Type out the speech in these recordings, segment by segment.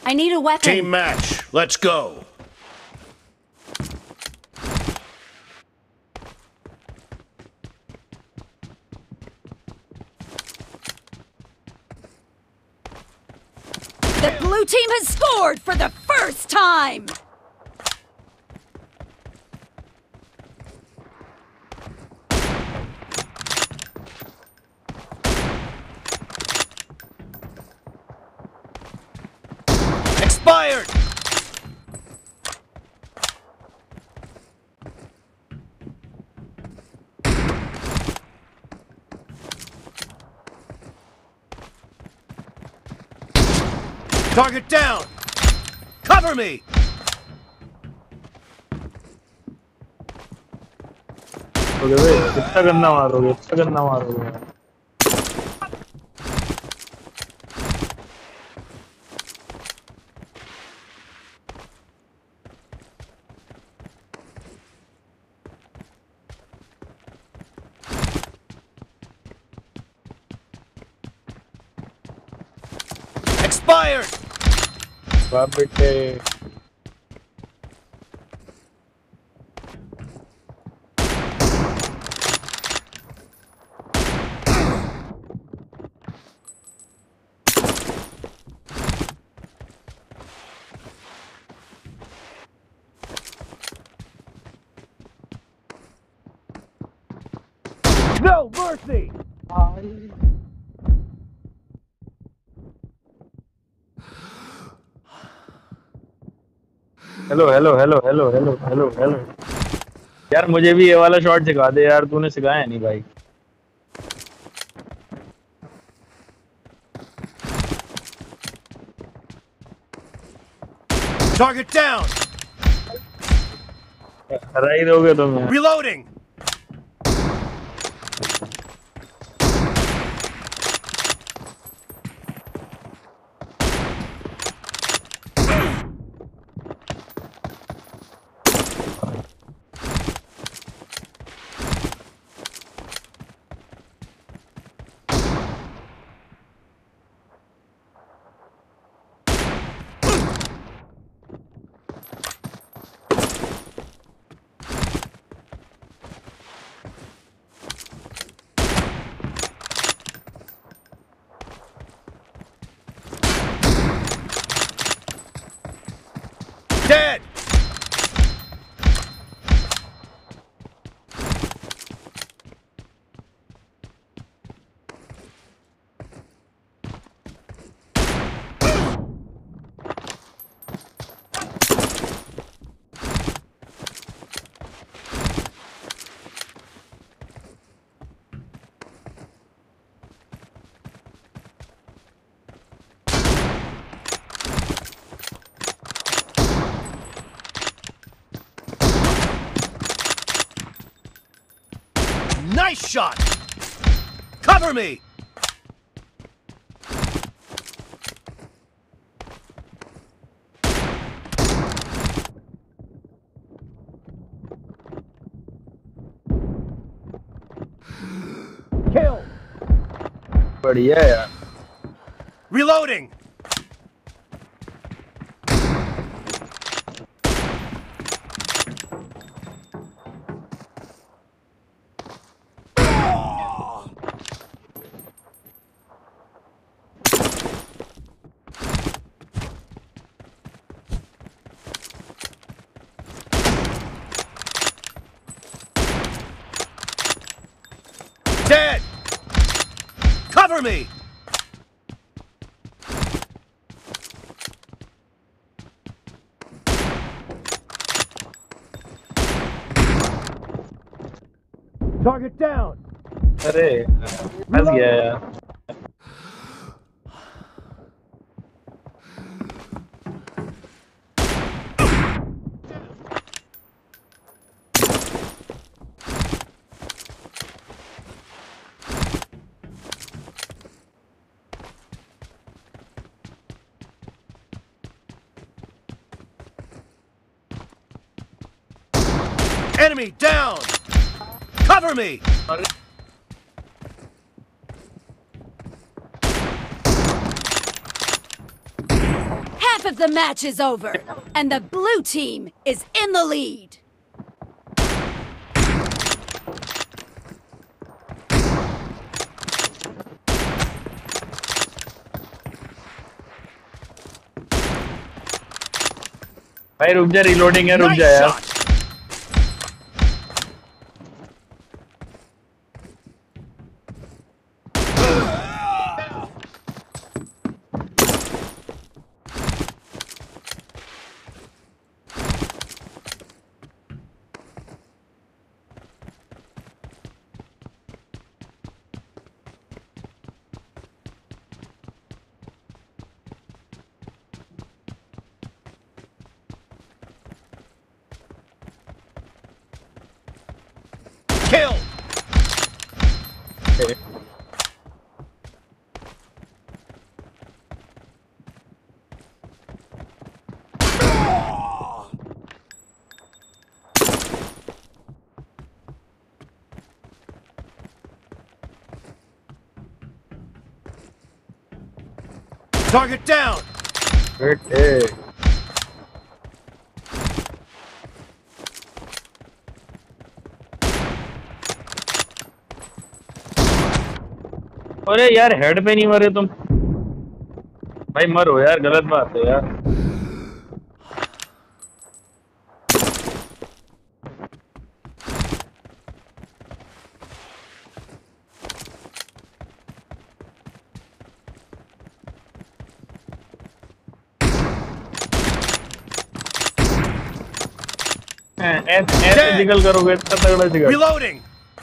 I need a weapon. Team match. Let's go. The blue team has scored for the first time! Expired! Target down! Cover me! कितना गंदा मारोगे, इतना गंदा मारोगे। Expired! बाप बेटे। No mercy! Hello hello hello hello hello hello hello यार मुझे भी ये वाला शॉट सिखा दे यार, तूने सिखाया नहीं भाई। Target down! हरा ही दोगे तुम यार। Reloading! Dead! Nice shot! Cover me! Kill! बढ़िया यार। Reloading! Dead! Cover me! Target down! अरे फंस गया यार। Enemy down! Cover me! Half of the match is over, and the blue team is in the lead. भाई रुक जा, reloading है, रुक जा Nice यार। shot. Kill. Okay. Target down. Okay. अरे यार हेड पे नहीं मरे तुम भाई, मरो यार, गलत बात है यार। ऐसे जिगल करोगे इतना तगड़ा जिगल। Reloading.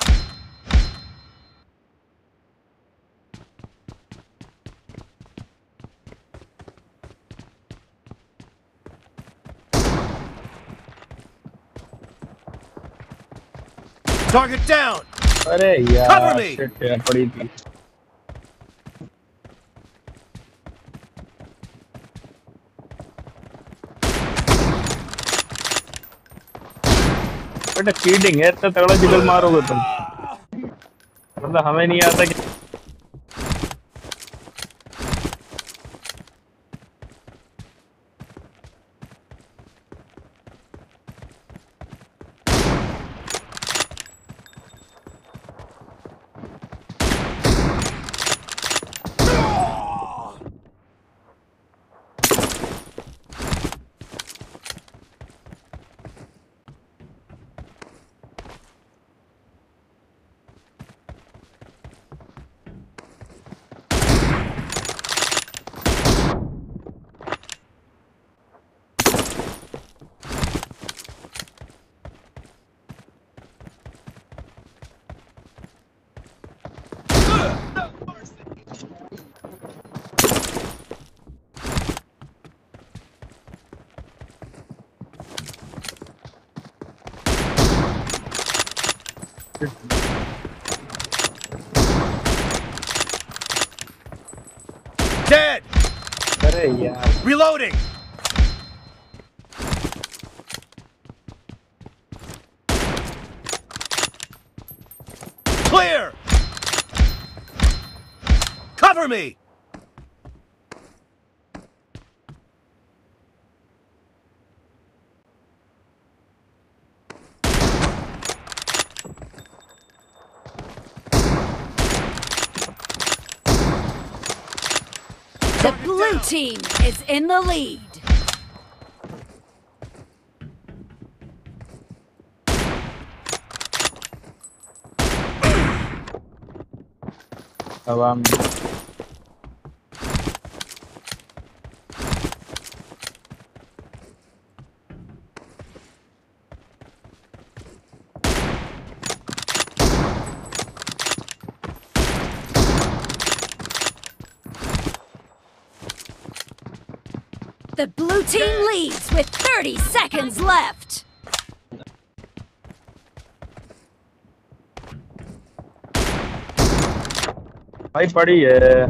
Target down. अरे यार Cover me. shit यार, पड़ी थी। बेटा चीटिंग है, इतना तगड़ा जिगल मारोगे तुम, मतलब हमें नहीं आता कि Dead. अरे यार Reloading. Clear. Cover me. The blue team is in the lead. हवा में The blue team leads with 30 seconds left. भाई पड़ी है।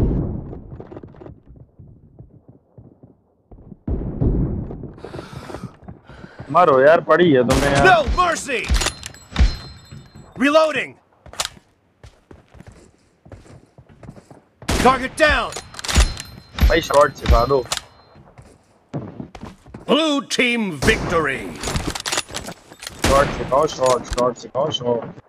मारो यार, पड़ी है तुम्हें यार। No mercy. Reloading. Target down. भाई शॉट सिखा दो। Blue team victory. शॉट सिखाओ शॉट